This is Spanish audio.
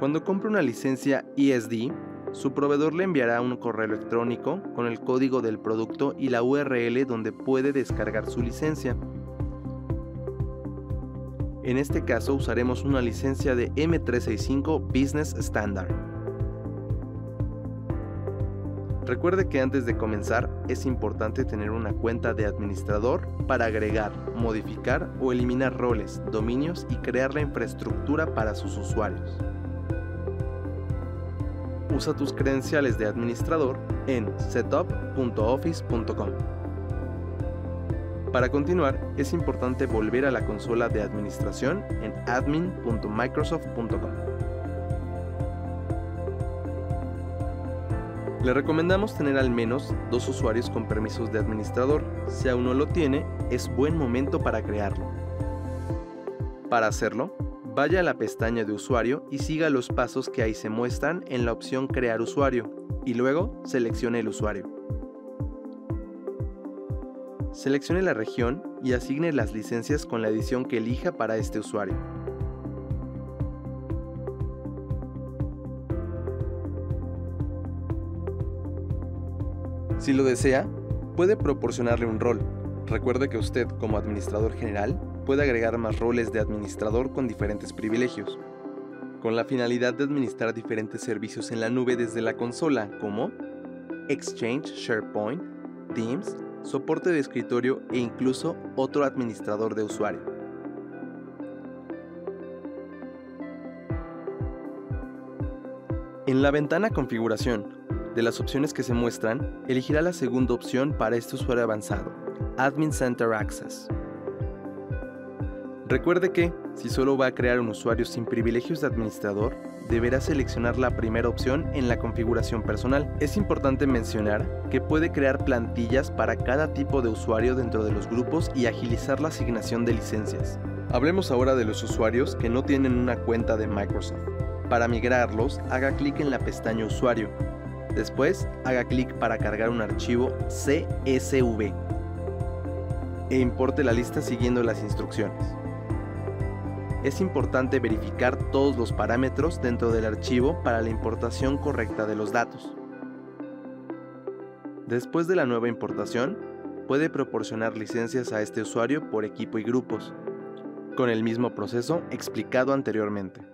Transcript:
Cuando compre una licencia ESD, su proveedor le enviará un correo electrónico con el código del producto y la URL donde puede descargar su licencia. En este caso usaremos una licencia de M365 Business Standard. Recuerde que antes de comenzar es importante tener una cuenta de administrador para agregar, modificar o eliminar roles, dominios y crear la infraestructura para sus usuarios. Usa tus credenciales de administrador en setup.office.com. Para continuar, es importante volver a la consola de administración en admin.microsoft.com. Le recomendamos tener al menos 2 usuarios con permisos de administrador. Si aún no lo tiene, es buen momento para crearlo. Para hacerlo, vaya a la pestaña de usuario y siga los pasos que ahí se muestran en la opción Crear usuario, y luego seleccione el usuario. Seleccione la región y asigne las licencias con la edición que elija para este usuario. Si lo desea, puede proporcionarle un rol. Recuerde que usted, como administrador general, puede agregar más roles de administrador con diferentes privilegios, con la finalidad de administrar diferentes servicios en la nube desde la consola, como Exchange, SharePoint, Teams, soporte de escritorio e incluso otro administrador de usuario. En la ventana Configuración, de las opciones que se muestran, elegirá la segunda opción para este usuario avanzado, Admin Center Access. Recuerde que, si solo va a crear un usuario sin privilegios de administrador, deberá seleccionar la primera opción en la configuración personal. Es importante mencionar que puede crear plantillas para cada tipo de usuario dentro de los grupos y agilizar la asignación de licencias. Hablemos ahora de los usuarios que no tienen una cuenta de Microsoft. Para migrarlos, haga clic en la pestaña Usuario. Después, haga clic para cargar un archivo CSV e importe la lista siguiendo las instrucciones. Es importante verificar todos los parámetros dentro del archivo para la importación correcta de los datos. Después de la nueva importación, puede proporcionar licencias a este usuario por equipo y grupos, con el mismo proceso explicado anteriormente.